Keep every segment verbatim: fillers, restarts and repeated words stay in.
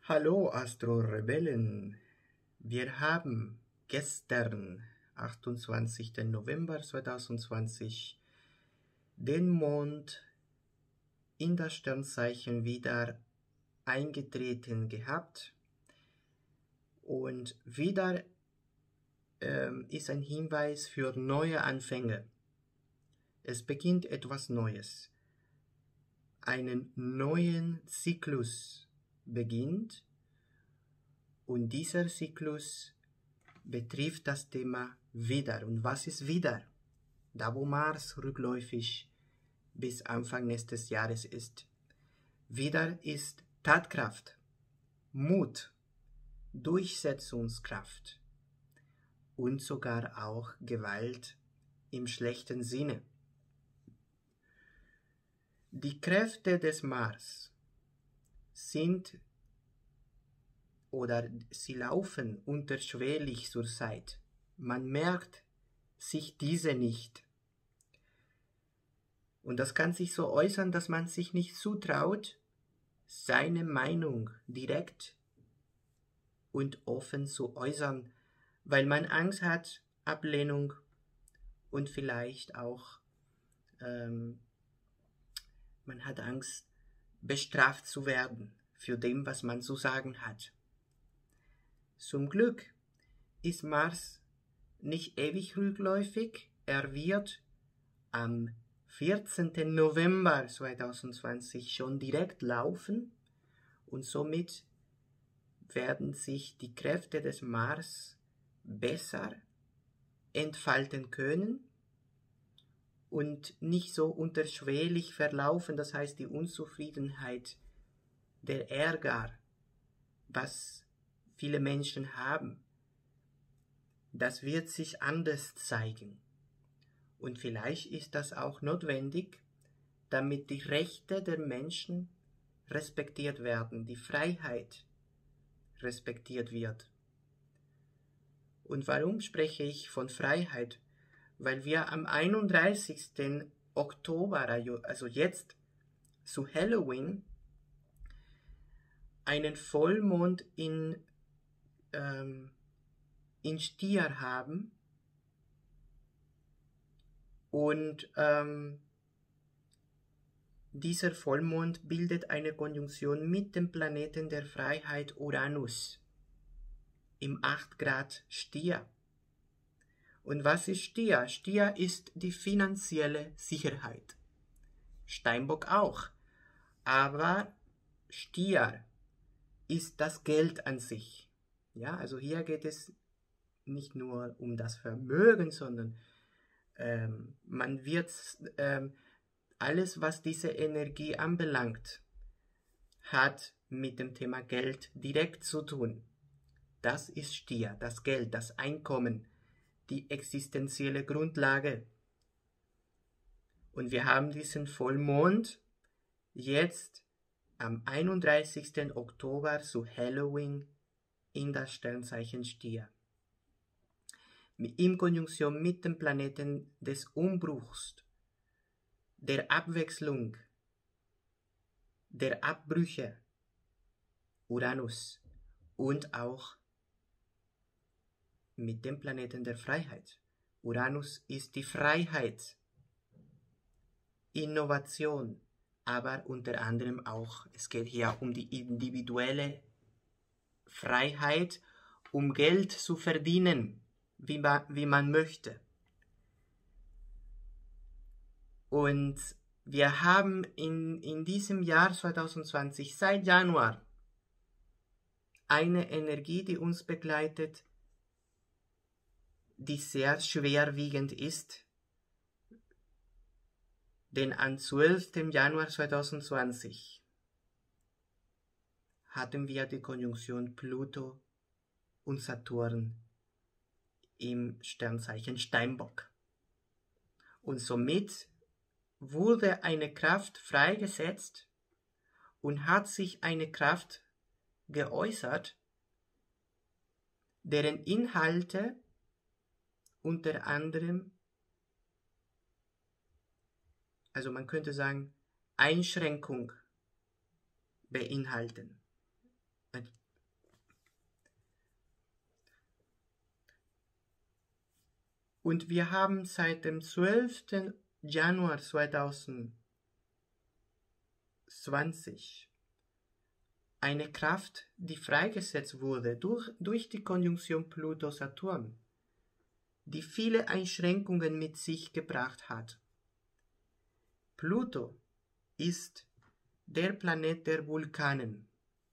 Hallo Astro-Rebellen, wir haben gestern, achtundzwanzigsten November zweitausendzwanzig, den Mond in das Sternzeichen wieder eingetreten gehabt und wieder ähm, ist ein Hinweis für neue Anfänge. Es beginnt etwas Neues. Einen neuen Zyklus beginnt und dieser Zyklus betrifft das Thema Widder. Und was ist Widder? Da wo Mars rückläufig bis Anfang nächstes Jahres ist. Widder ist Tatkraft, Mut, Durchsetzungskraft und sogar auch Gewalt im schlechten Sinne. Die Kräfte des Mars sind oder sie laufen unterschwellig zur Zeit. Man merkt sich diese nicht. Und das kann sich so äußern, dass man sich nicht zutraut, seine Meinung direkt und offen zu äußern, weil man Angst hat, Ablehnung und vielleicht auch ähm, man hat Angst, bestraft zu werden für dem, was man zu sagen hat. Zum Glück ist Mars nicht ewig rückläufig. Er wird am vierzehnten November zweitausendzwanzig schon direkt laufen und somit werden sich die Kräfte des Mars besser entfalten können und nicht so unterschwellig verlaufen, das heißt die Unzufriedenheit, der Ärger, was viele Menschen haben, das wird sich anders zeigen. Und vielleicht ist das auch notwendig, damit die Rechte der Menschen respektiert werden, die Freiheit respektiert wird. Und warum spreche ich von Freiheit? Weil wir am einunddreißigsten Oktober, also jetzt zu Halloween, einen Vollmond in, ähm, in Stier haben und ähm, dieser Vollmond bildet eine Konjunktion mit dem Planeten der Freiheit Uranus im acht Grad Stier. Und was ist Stier? Stier ist die finanzielle Sicherheit. Steinbock auch. Aber Stier ist das Geld an sich. Ja, also hier geht es nicht nur um das Vermögen, sondern ähm, man wird ähm, alles, was diese Energie anbelangt, hat mit dem Thema Geld direkt zu tun. Das ist Stier, das Geld, das Einkommen, die existenzielle Grundlage. Und wir haben diesen Vollmond jetzt am einunddreißigsten Oktober zu Halloween in das Sternzeichen Stier. In Konjunktion mit dem Planeten des Umbruchs, der Abwechslung, der Abbrüche, Uranus, und auch mit dem Planeten der Freiheit. Uranus ist die Freiheit, Innovation, aber unter anderem auch, es geht hier um die individuelle Freiheit, um Geld zu verdienen, wie man, wie man möchte. Und wir haben in, in diesem Jahr zweitausendzwanzig, seit Januar, eine Energie, die uns begleitet, die sehr schwerwiegend ist. Denn am zwölften Januar zweitausendzwanzig hatten wir die Konjunktion Pluto und Saturn im Sternzeichen Steinbock. Und somit wurde eine Kraft freigesetzt und hat sich eine Kraft geäußert, deren Inhalte unter anderem, also man könnte sagen, Einschränkung beinhalten. Und wir haben seit dem zwölften Januar zweitausendzwanzig eine Kraft, die freigesetzt wurde durch, durch die Konjunktion Pluto-Saturn, die viele Einschränkungen mit sich gebracht hat. Pluto ist der Planet der Vulkanen.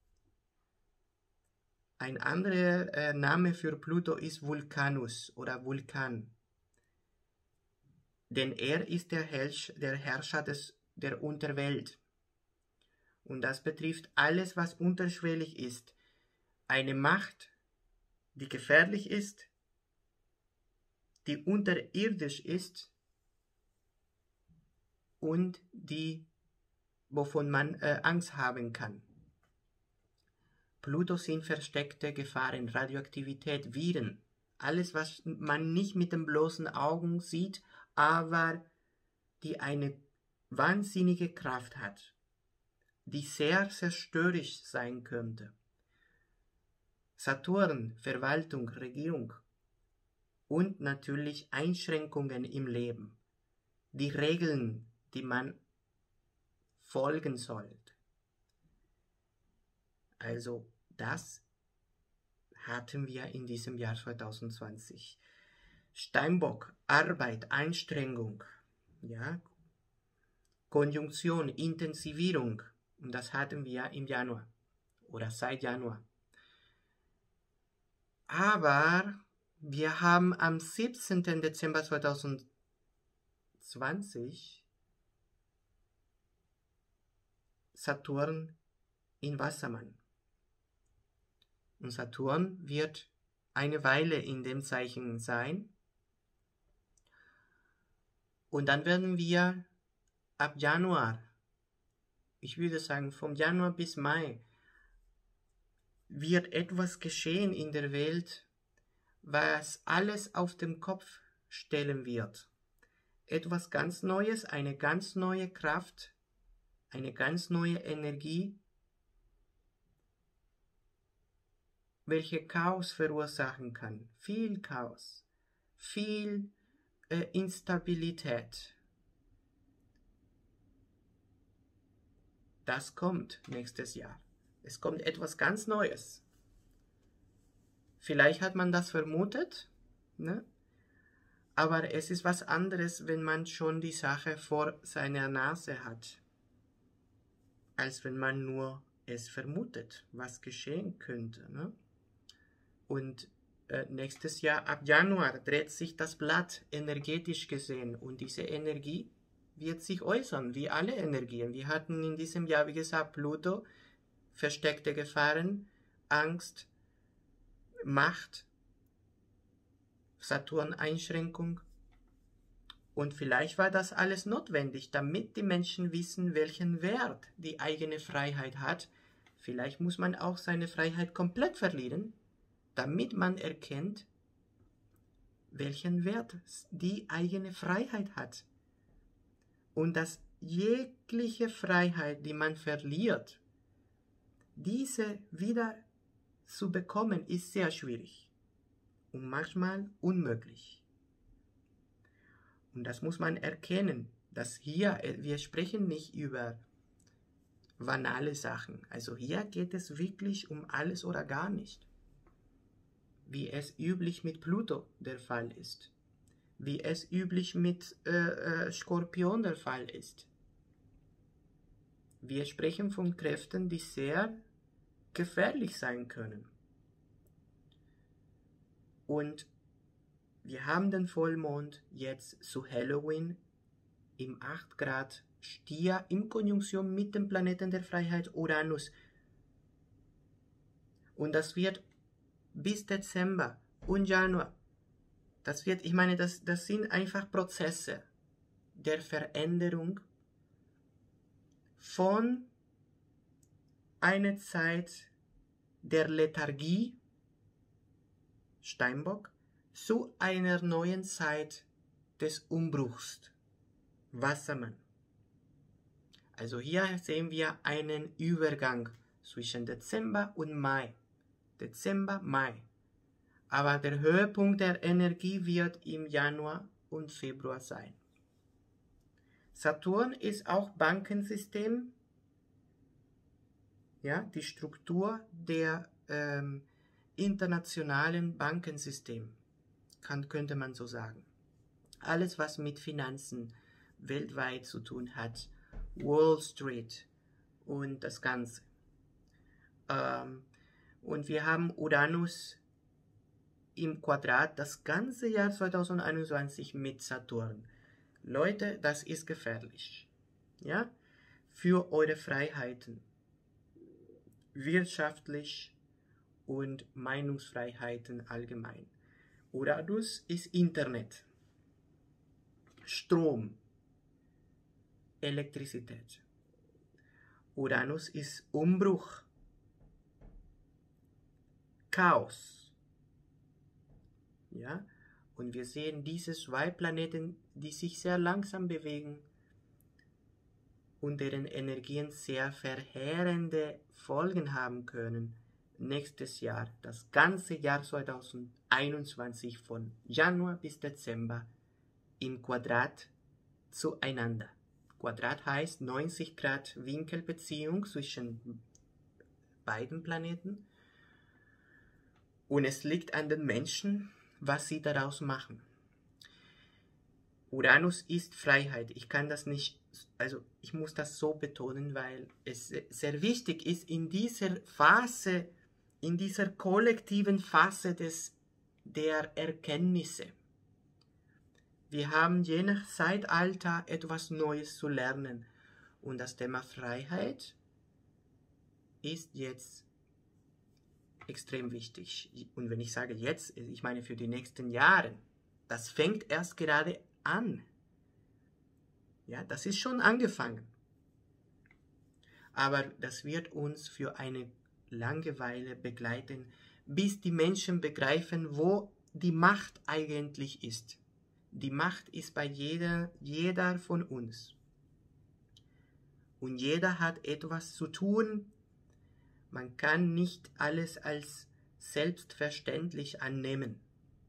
Ein anderer äh, Name für Pluto ist Vulcanus oder Vulkan. Denn er ist der, Herrsch, der Herrscher des, der Unterwelt. Und das betrifft alles, was unterschwellig ist. Eine Macht, die gefährlich ist, die unterirdisch ist und die, wovon man äh, Angst haben kann. Pluto sind versteckte Gefahren, Radioaktivität, Viren, alles, was man nicht mit den bloßen Augen sieht, aber die eine wahnsinnige Kraft hat, die sehr zerstörerisch sein könnte. Saturn, Verwaltung, Regierung und natürlich Einschränkungen im Leben, die Regeln, die man folgen soll. Also das hatten wir in diesem Jahr zweitausendzwanzig. Steinbock, Arbeit, Anstrengung, ja, Konjunktion, Intensivierung, und das hatten wir im Januar oder seit Januar. Aber wir haben am siebzehnten Dezember zweitausendzwanzig Saturn in Wassermann. Und Saturn wird eine Weile in dem Zeichen sein. Und dann werden wir ab Januar, ich würde sagen vom Januar bis Mai, wird etwas geschehen in der Welt, was alles auf den Kopf stellen wird. Etwas ganz Neues, eine ganz neue Kraft, eine ganz neue Energie, welche Chaos verursachen kann. Viel Chaos, viel äh, Instabilität. Das kommt nächstes Jahr. Es kommt etwas ganz Neues. Vielleicht hat man das vermutet, ne? Aber es ist was anderes, wenn man schon die Sache vor seiner Nase hat, als wenn man nur es vermutet, was geschehen könnte, ne? Und äh, nächstes Jahr, ab Januar, dreht sich das Blatt energetisch gesehen. Und diese Energie wird sich äußern, wie alle Energien. Wir hatten in diesem Jahr, wie gesagt, Pluto, versteckte Gefahren, Angst, Macht, Saturn-Einschränkung. Und vielleicht war das alles notwendig, damit die Menschen wissen, welchen Wert die eigene Freiheit hat. Vielleicht muss man auch seine Freiheit komplett verlieren, damit man erkennt, welchen Wert die eigene Freiheit hat. Und dass jegliche Freiheit, die man verliert, diese wieder zu bekommen, ist sehr schwierig und manchmal unmöglich. Und das muss man erkennen, dass hier, wir sprechen nicht über banale Sachen. Also hier geht es wirklich um alles oder gar nicht. Wie es üblich mit Pluto der Fall ist. Wie es üblich mit äh, äh, Skorpion der Fall ist. Wir sprechen von Kräften, die sehr gefährlich sein können. Und wir haben den Vollmond jetzt zu Halloween im acht Grad Stier in Konjunktion mit dem Planeten der Freiheit Uranus. Und das wird bis Dezember und Januar, das wird, ich meine, das, das sind einfach Prozesse der Veränderung von einer Zeit der Lethargie, Steinbock, zu einer neuen Zeit des Umbruchs, Wassermann. Also hier sehen wir einen Übergang zwischen Dezember und Mai. Dezember, Mai. Aber der Höhepunkt der Energie wird im Januar und Februar sein. Saturn ist auch Bankensystem, ja, die Struktur der ähm, internationalen Bankensystem, kann, könnte man so sagen. Alles, was mit Finanzen weltweit zu tun hat, Wall Street und das Ganze. Ähm, und wir haben Uranus im Quadrat das ganze Jahr zweitausendeinundzwanzig mit Saturn. Leute, das ist gefährlich. Ja? Für eure Freiheiten. Wirtschaftlich und Meinungsfreiheiten allgemein. Uranus ist Internet, Strom, Elektrizität. Uranus ist Umbruch, Chaos. Ja? Und wir sehen diese zwei Planeten, die sich sehr langsam bewegen und deren Energien sehr verheerende Folgen haben können. Nächstes Jahr, das ganze Jahr zweitausendeinundzwanzig von Januar bis Dezember im Quadrat zueinander. Quadrat heißt neunzig Grad Winkelbeziehung zwischen beiden Planeten. Und es liegt an den Menschen, was sie daraus machen. Uranus ist Freiheit. Ich kann das nicht, also ich muss das so betonen, weil es sehr wichtig ist, in dieser Phase, in dieser kollektiven Phase des, der Erkenntnisse. Wir haben je nach Zeitalter etwas Neues zu lernen. Und das Thema Freiheit ist jetzt extrem wichtig. Und wenn ich sage jetzt, ich meine für die nächsten Jahre. Das fängt erst gerade an. Ja, das ist schon angefangen. Aber das wird uns für eine lange Weile begleiten, bis die Menschen begreifen, wo die Macht eigentlich ist. Die Macht ist bei jeder, jeder von uns. Und jeder hat etwas zu tun. Man kann nicht alles als selbstverständlich annehmen,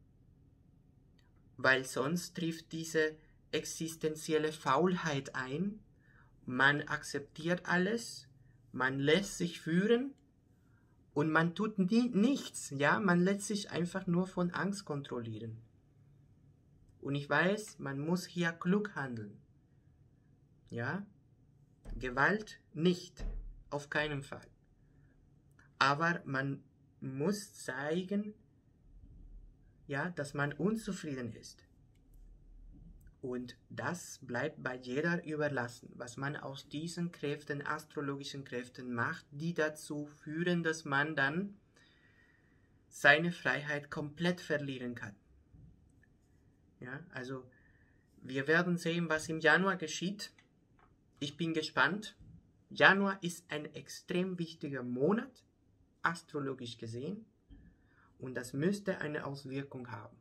weil sonst trifft diese existenzielle Faulheit ein. Man akzeptiert alles, man lässt sich führen und man tut nie, nichts. Ja, man lässt sich einfach nur von Angst kontrollieren. Und ich weiß, man muss hier klug handeln. Ja, Gewalt nicht, auf keinen Fall. Aber man muss zeigen, ja, dass man unzufrieden ist. Und das bleibt bei jeder überlassen, was man aus diesen Kräften, astrologischen Kräften macht, die dazu führen, dass man dann seine Freiheit komplett verlieren kann. Ja, also wir werden sehen, was im Januar geschieht. Ich bin gespannt. Januar ist ein extrem wichtiger Monat, astrologisch gesehen, und das müsste eine Auswirkung haben.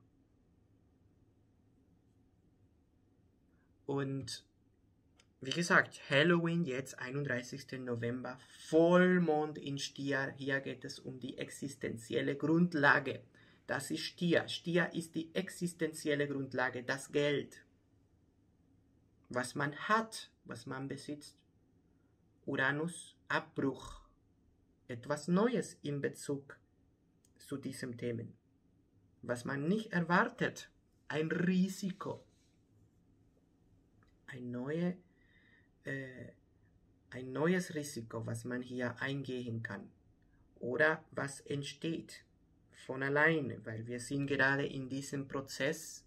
Und wie gesagt, Halloween jetzt, einunddreißigsten November, Vollmond in Stier. Hier geht es um die existenzielle Grundlage. Das ist Stier. Stier ist die existenzielle Grundlage, das Geld, was man hat, was man besitzt. Uranus, Abbruch, etwas Neues in Bezug zu diesen Themen, was man nicht erwartet, ein Risiko, ein, neue, äh, ein neues Risiko, was man hier eingehen kann oder was entsteht von alleine, weil wir sind gerade in diesem Prozess,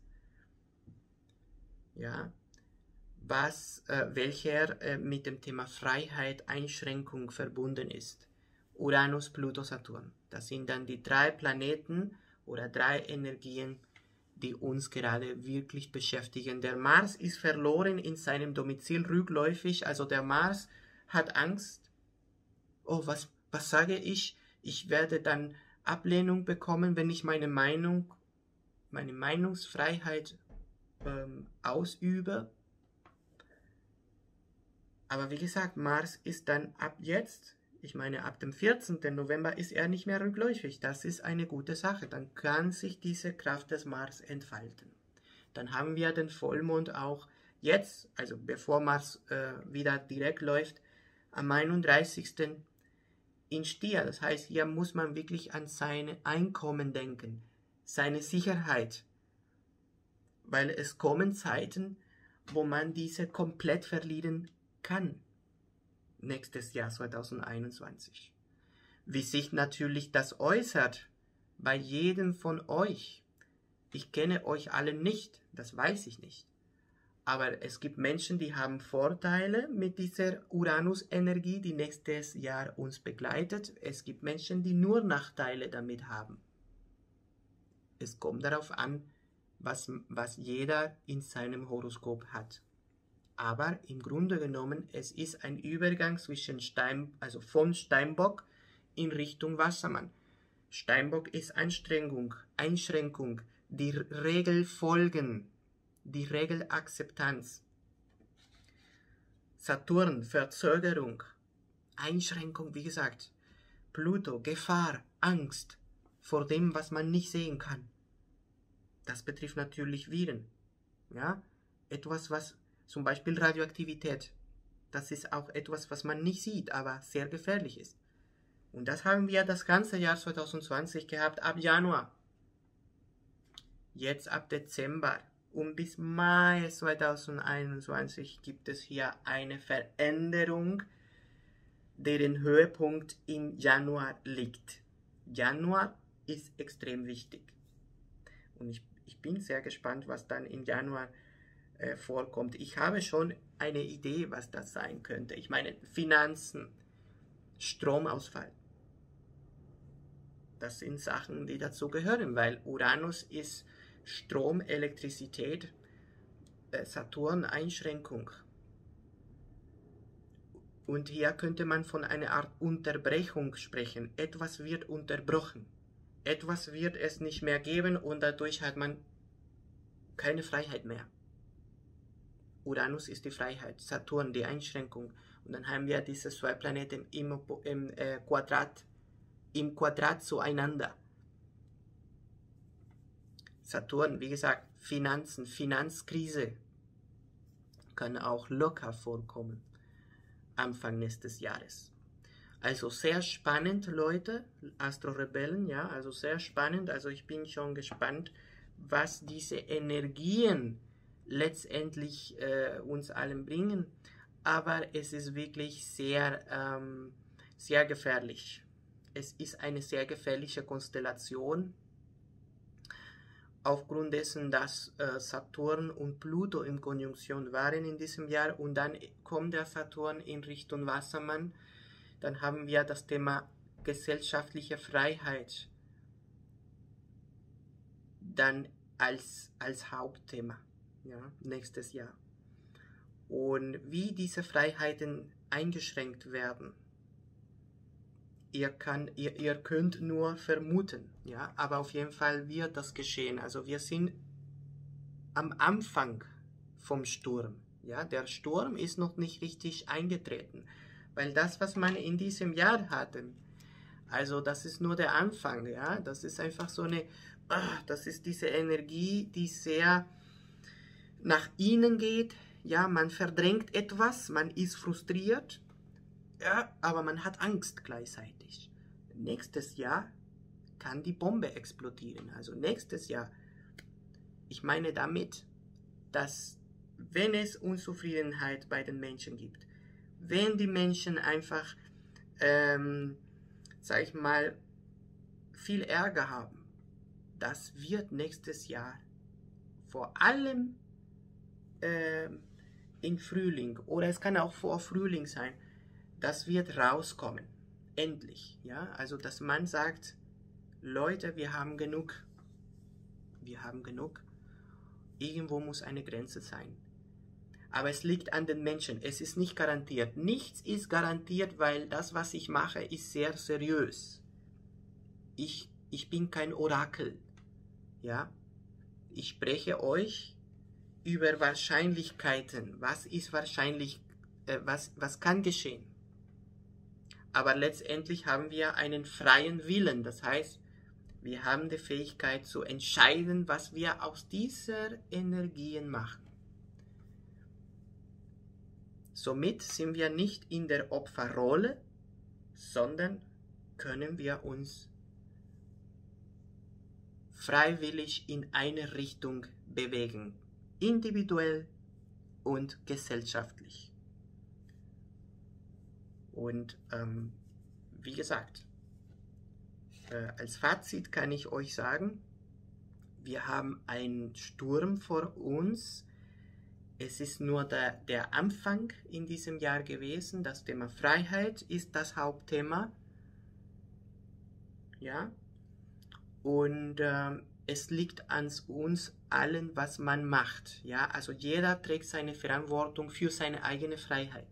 ja, was, äh, welcher äh, mit dem Thema Freiheit, Einschränkung verbunden ist. Uranus, Pluto, Saturn. Das sind dann die drei Planeten oder drei Energien, die uns gerade wirklich beschäftigen. Der Mars ist verloren in seinem Domizil rückläufig, also der Mars hat Angst. Oh, was, was sage ich? Ich werde dann Ablehnung bekommen, wenn ich meine Meinung, meine Meinungsfreiheit ähm, ausübe. Aber wie gesagt, Mars ist dann ab jetzt Ich meine, ab dem vierzehnten November ist er nicht mehr rückläufig. Das ist eine gute Sache. Dann kann sich diese Kraft des Mars entfalten. Dann haben wir den Vollmond auch jetzt, also bevor Mars äh, wieder direkt läuft, am einunddreißigsten in Stier. Das heißt, hier muss man wirklich an sein Einkommen denken, seine Sicherheit. Weil es kommen Zeiten, wo man diese komplett verlieren kann. Nächstes Jahr zweitausendeinundzwanzig. Wie sich natürlich das äußert bei jedem von euch. Ich kenne euch alle nicht, das weiß ich nicht. Aber es gibt Menschen, die haben Vorteile mit dieser Uranus-Energie, die nächstes Jahr uns begleitet. Es gibt Menschen, die nur Nachteile damit haben. Es kommt darauf an, was, was jeder in seinem Horoskop hat. Aber im Grunde genommen, es ist ein Übergang zwischen Stein, also von Steinbock in Richtung Wassermann. Steinbock ist Anstrengung, Einschränkung, die Regel folgen, die Regelakzeptanz. Saturn, Verzögerung, Einschränkung, wie gesagt. Pluto, Gefahr, Angst vor dem, was man nicht sehen kann. Das betrifft natürlich Viren. Ja? Etwas, was zum Beispiel Radioaktivität. Das ist auch etwas, was man nicht sieht, aber sehr gefährlich ist. Und das haben wir das ganze Jahr zweitausendzwanzig gehabt, ab Januar. Jetzt ab Dezember und bis Mai zweitausendeinundzwanzig gibt es hier eine Veränderung, deren Höhepunkt im Januar liegt. Januar ist extrem wichtig. Und ich, ich bin sehr gespannt, was dann im Januar äh, vorkommt. Ich habe schon eine Idee, was das sein könnte. Ich meine, Finanzen, Stromausfall. Das sind Sachen, die dazu gehören, weil Uranus ist Strom, Elektrizität, äh, Saturn, Einschränkung. Und hier könnte man von einer Art Unterbrechung sprechen. Etwas wird unterbrochen. Etwas wird es nicht mehr geben und dadurch hat man keine Freiheit mehr. Uranus ist die Freiheit, Saturn die Einschränkung. Und dann haben wir diese zwei Planeten im, im äh, Quadrat, im Quadrat zueinander. Saturn, wie gesagt, Finanzen, Finanzkrise kann auch locker vorkommen, Anfang nächstes Jahres. Also sehr spannend, Leute, Astro-Rebellen, ja, also sehr spannend. Also ich bin schon gespannt, was diese Energien letztendlich äh, uns allen bringen. Aber es ist wirklich sehr, ähm, sehr gefährlich. Es ist eine sehr gefährliche Konstellation. Aufgrund dessen, dass äh, Saturn und Pluto in Konjunktion waren in diesem Jahr und dann kommt der Saturn in Richtung Wassermann. Dann haben wir das Thema gesellschaftliche Freiheit dann als, als Hauptthema, ja, nächstes Jahr. Und wie diese Freiheiten eingeschränkt werden, ihr, kann, ihr, ihr könnt nur vermuten, ja, aber auf jeden Fall wird das geschehen. Also wir sind am Anfang vom Sturm, ja, der Sturm ist noch nicht richtig eingetreten. Weil das, was man in diesem Jahr hatte, also das ist nur der Anfang, ja, das ist einfach so eine, das ist diese Energie, die sehr nach innen geht, ja, man verdrängt etwas, man ist frustriert, ja, aber man hat Angst gleichzeitig. Nächstes Jahr kann die Bombe explodieren, also nächstes Jahr, ich meine damit, dass wenn es Unzufriedenheit bei den Menschen gibt, wenn die Menschen einfach, ähm, sag ich mal, viel Ärger haben, das wird nächstes Jahr vor allem ähm, im Frühling oder es kann auch vor Frühling sein, das wird rauskommen, endlich, ja, also dass man sagt, Leute, wir haben genug, wir haben genug, irgendwo muss eine Grenze sein. Aber es liegt an den Menschen. Es ist nicht garantiert. Nichts ist garantiert, weil das, was ich mache, ist sehr seriös. Ich, ich bin kein Orakel. Ja? Ich spreche euch über Wahrscheinlichkeiten. Was ist wahrscheinlich, äh, was, was kann geschehen? aber letztendlich haben wir einen freien Willen. Das heißt, wir haben die Fähigkeit zu entscheiden, was wir aus dieser Energien machen. Somit sind wir nicht in der Opferrolle, sondern können wir uns freiwillig in eine Richtung bewegen, individuell und gesellschaftlich. Und ähm, wie gesagt, äh, als Fazit kann ich euch sagen, wir haben einen Sturm vor uns. Es ist nur der, der Anfang in diesem Jahr gewesen. Das Thema Freiheit ist das Hauptthema. Ja. Und äh, es liegt an uns allen, was man macht. Ja. Also jeder trägt seine Verantwortung für seine eigene Freiheit.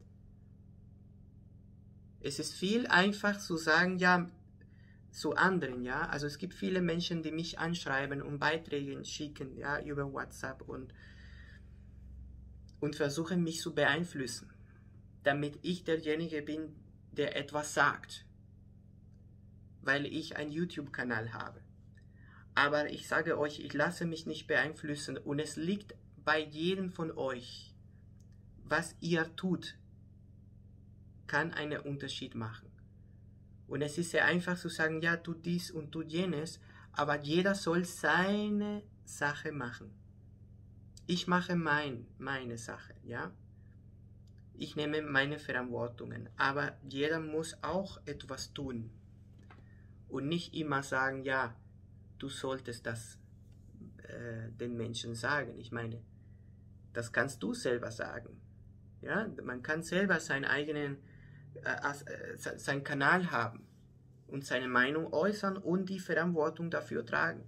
Es ist viel einfach zu sagen, ja, zu anderen, ja. Also es gibt viele Menschen, die mich anschreiben und Beiträge schicken, ja, über WhatsApp und und versuchen mich zu beeinflussen, damit ich derjenige bin, der etwas sagt, weil ich einen YouTube-Kanal habe. Aber ich sage euch, ich lasse mich nicht beeinflussen und es liegt bei jedem von euch, was ihr tut, kann einen Unterschied machen. Und es ist sehr einfach zu sagen, ja, tu dies und tu jenes, aber jeder soll seine Sache machen. Ich mache mein, meine Sache, ja. Ich nehme meine Verantwortungen, aber jeder muss auch etwas tun. Und nicht immer sagen, ja, du solltest das äh, den Menschen sagen. Ich meine, das kannst du selber sagen. Ja, man kann selber seinen eigenen, äh, äh, seinen Kanal haben und seine Meinung äußern und die Verantwortung dafür tragen.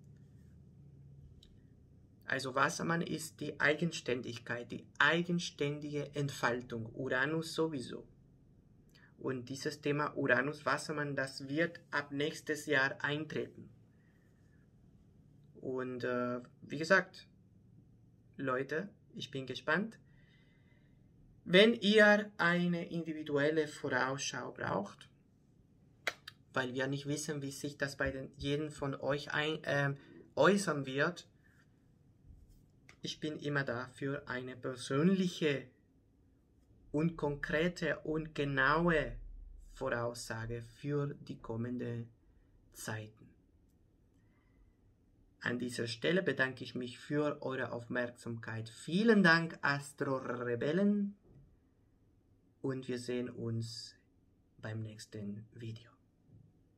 Also Wassermann ist die Eigenständigkeit, die eigenständige Entfaltung, Uranus sowieso. Und dieses Thema Uranus-Wassermann, das wird ab nächstes Jahr eintreten. Und äh, wie gesagt, Leute, ich bin gespannt. Wenn ihr eine individuelle Vorausschau braucht, weil wir nicht wissen, wie sich das bei den, jedem von euch ein, äh, äußern wird, ich bin immer da für eine persönliche und konkrete und genaue Voraussage für die kommenden Zeiten. An dieser Stelle bedanke ich mich für eure Aufmerksamkeit. Vielen Dank, Astro-Rebellen, und wir sehen uns beim nächsten Video.